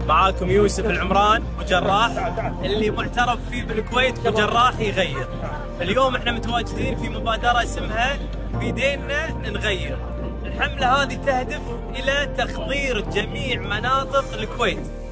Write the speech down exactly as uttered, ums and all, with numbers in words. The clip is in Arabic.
معاكم يوسف العمران وجراح اللي معترف فيه بالكويت كجراح يغير. اليوم احنا متواجدين في مبادرة اسمها بيدينا نغير. الحملة هذه تهدف إلى تخضير جميع مناطق الكويت